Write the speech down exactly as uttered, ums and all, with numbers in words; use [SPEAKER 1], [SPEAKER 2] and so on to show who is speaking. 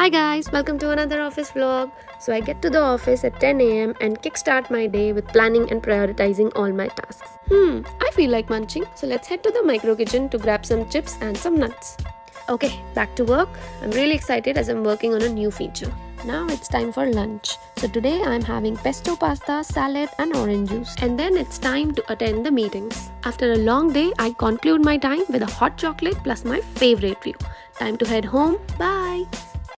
[SPEAKER 1] Hi guys, welcome to another office vlog. So I get to the office at ten a m and kickstart my day with planning and prioritizing all my tasks. Hmm, I feel like munching, so let's head to the micro kitchen to grab some chips and some nuts. Okay, back to work. I'm really excited as I'm working on a new feature. Now it's time for lunch. So today I'm having pesto pasta, salad and orange juice. And then it's time to attend the meetings. After a long day, I conclude my time with a hot chocolate plus my favorite view. Time to head home. Bye!